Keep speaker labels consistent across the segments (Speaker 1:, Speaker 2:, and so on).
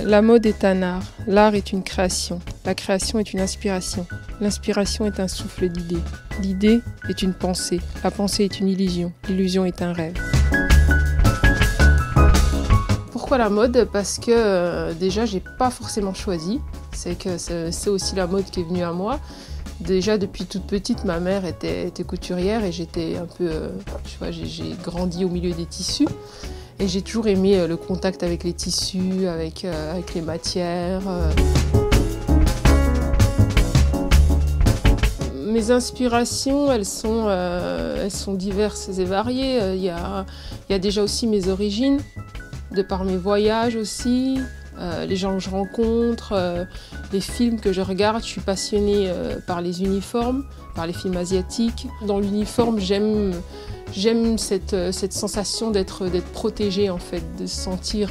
Speaker 1: La mode est un art, l'art est une création, la création est une inspiration, l'inspiration est un souffle d'idées, l'idée est une pensée, la pensée est une illusion, l'illusion est un rêve. Pourquoi la mode? Parce que déjà j'ai pas forcément choisi, c'est aussi la mode qui est venue à moi. Déjà depuis toute petite, ma mère était couturière et j'étais un peu, j'ai grandi au milieu des tissus. Et j'ai toujours aimé le contact avec les tissus, avec les matières. Mes inspirations, elles sont diverses et variées. Il y a déjà aussi mes origines, de par mes voyages aussi, les gens que je rencontre, les films que je regarde. Je suis passionnée par les uniformes, par les films asiatiques. Dans l'uniforme, j'aime cette sensation d'être protégée, en fait, de se sentir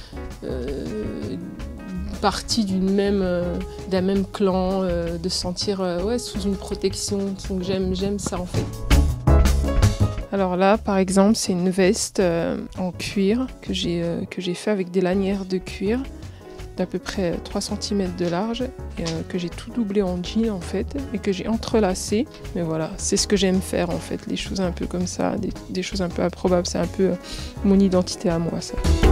Speaker 1: partie d'un même clan, de se sentir sous une protection. Donc j'aime ça, en fait. Alors là, par exemple, c'est une veste en cuir que j'ai fait avec des lanières de cuir d'à peu près 3 cm de large, et que j'ai tout doublé en jean en fait, et que j'ai entrelacé. Mais voilà, c'est ce que j'aime faire en fait, les choses un peu comme ça, des choses un peu improbables, c'est un peu mon identité à moi, ça.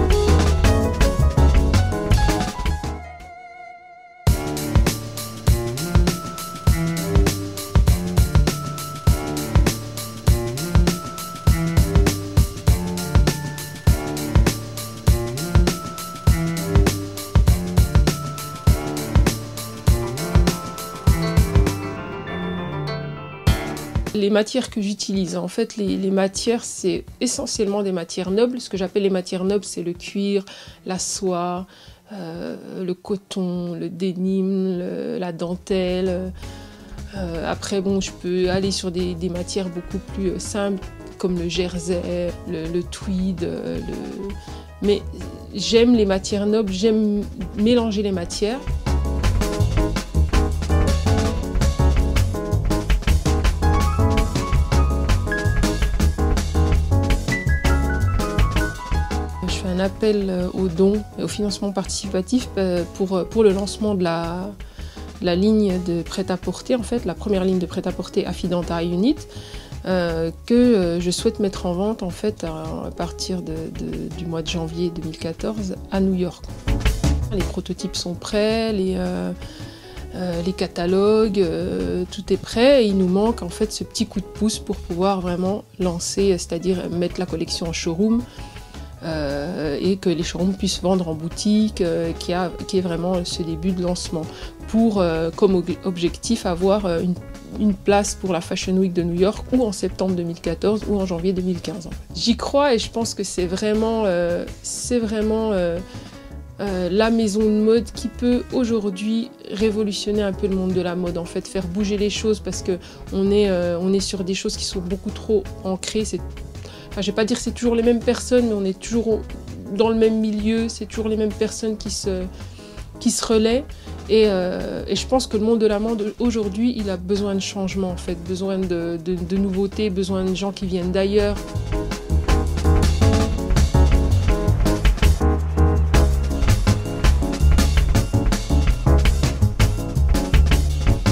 Speaker 1: Les matières que j'utilise, en fait, les matières, c'est essentiellement des matières nobles. Ce que j'appelle les matières nobles, c'est le cuir, la soie, le coton, le denim, la dentelle. Après, bon, je peux aller sur des matières beaucoup plus simples, comme le jersey, le tweed. Mais j'aime les matières nobles, j'aime mélanger les matières. Un appel aux dons et au financement participatif pour le lancement de la ligne de prêt-à-porter, en fait, la première ligne de prêt-à-porter Affidantara Unit, que je souhaite mettre en vente en fait, à partir du mois de janvier 2014 à New York. Les prototypes sont prêts, les catalogues, tout est prêt, et il nous manque en fait ce petit coup de pouce pour pouvoir vraiment lancer, c'est-à-dire mettre la collection en showroom. Et que les showrooms puissent vendre en boutique, qui est vraiment ce début de lancement, pour comme objectif avoir une place pour la Fashion Week de New York, ou en septembre 2014 ou en janvier 2015. En fait. J'y crois et je pense que c'est vraiment la maison de mode qui peut aujourd'hui révolutionner un peu le monde de la mode, en fait, faire bouger les choses, parce qu'on est sur des choses qui sont beaucoup trop ancrées. Enfin, je ne vais pas dire que c'est toujours les mêmes personnes, mais on est toujours dans le même milieu, c'est toujours les mêmes personnes qui se relaient. Et je pense que le monde de la mode aujourd'hui, il a besoin de changement, en fait, besoin de nouveautés, besoin de gens qui viennent d'ailleurs.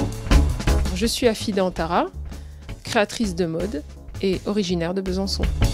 Speaker 1: Je suis Affidantara, créatrice de mode et originaire de Besançon.